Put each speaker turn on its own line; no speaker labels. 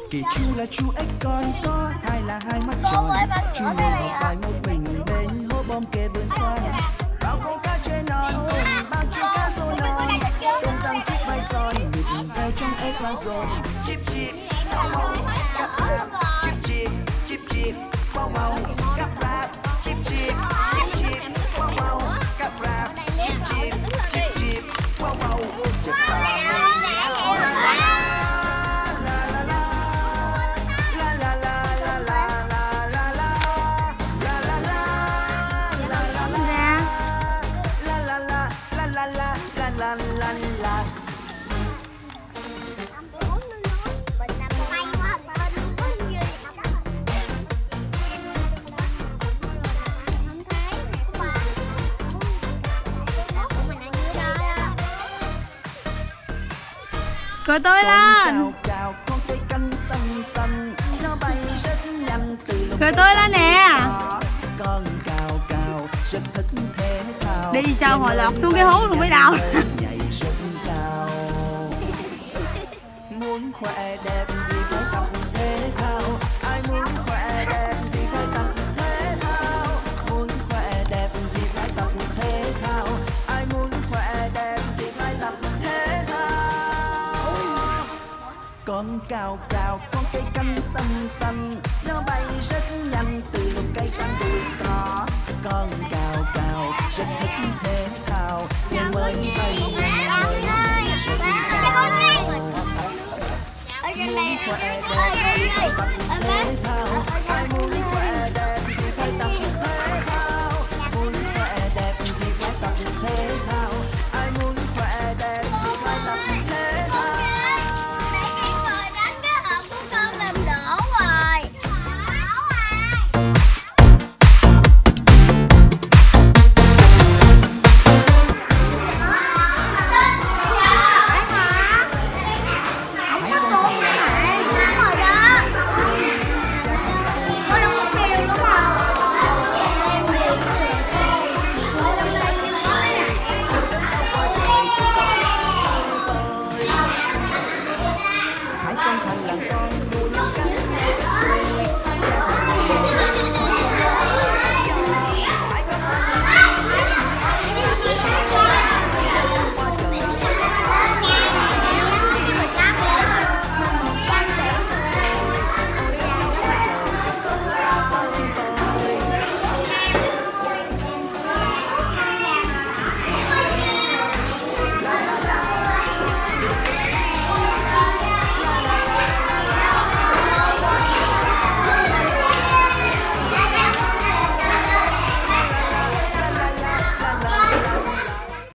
Kỳ chu là chu ếch con có hai là hai mắt tròn. Chu ngồi học bài một mình bên hố bom kề vườn xoan. Bao con cá trên non cùng bao chú cá rô non. Tung tăng chiếc vai son nhịp theo trong ếch vang dồn. Chip chip bao bao cặp rạp. Chip chip chip chip bao bao cặp rạp. Chip chip chip chip bao bao cặp rạp. Chip chip chip chip bao bao chip
Cười tươi lên. Cười tươi lên nè. Đi sao hồi lọt xuống cái hố luôn mới đau.
Muốn khỏe đẹp thì phải tập thể thao. Ai muốn khỏe đẹp thì phải tập thể thao. Muốn khỏe đẹp thì phải tập thể thao. Ai muốn khỏe đẹp thì phải tập thể thao. Con cào cào con cây canh xanh xanh, nó bay rất nhanh từ lùm cây sang đuôi cỏ. Con cào cào rất thích thể thao, nhưng mới bay nhanh.